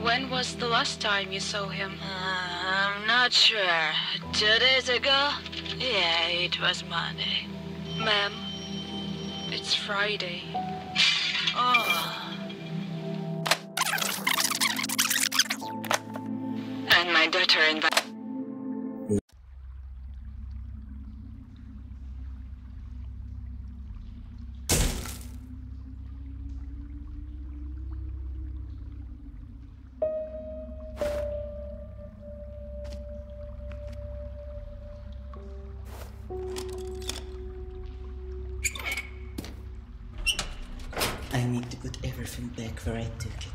When was the last time you saw him? I'm not sure. 2 days ago? Yeah, it was Monday. Ma'am, it's Friday. Oh. And my daughter invited. I need to put everything back where I took it.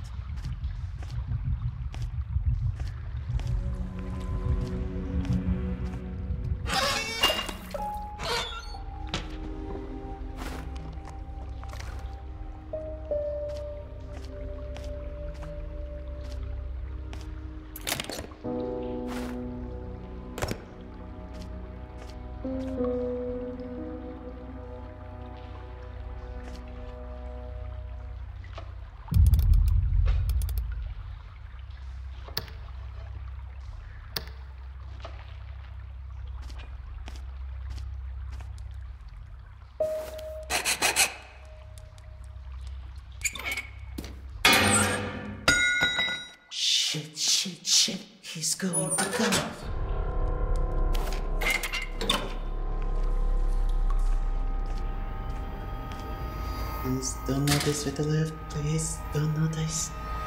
Shit, he's going to come. Please don't notice with the left, please don't notice.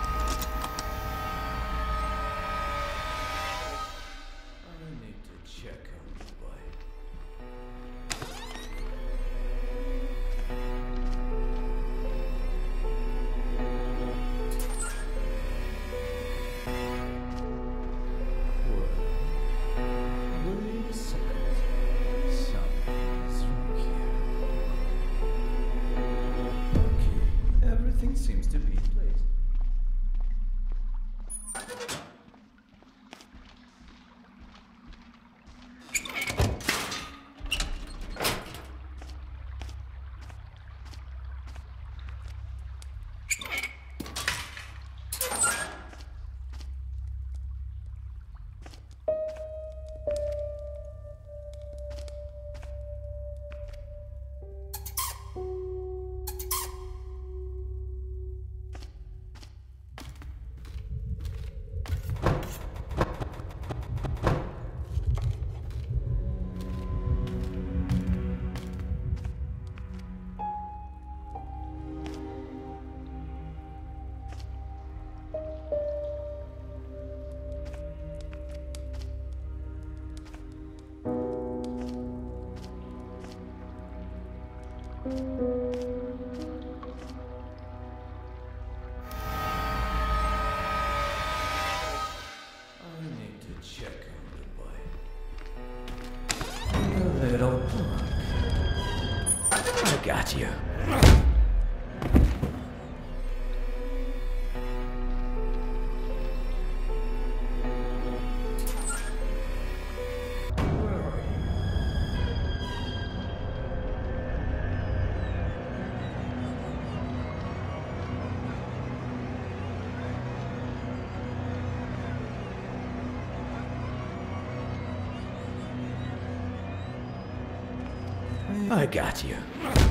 I need to check on the boy. Wait a second. Something's wrong here. Okay, everything seems to be in place. I need to check on the boy. You little punk. I got you. Where are you? I got you.